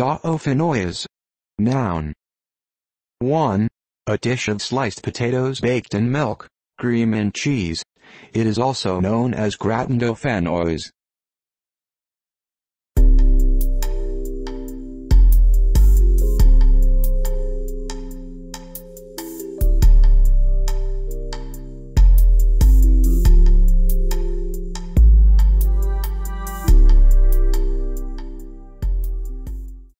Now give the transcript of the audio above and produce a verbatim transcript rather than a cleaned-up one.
Dauphinoise. Noun. one. A dish of sliced potatoes baked in milk, cream and cheese. It is also known as gratin dauphinoise.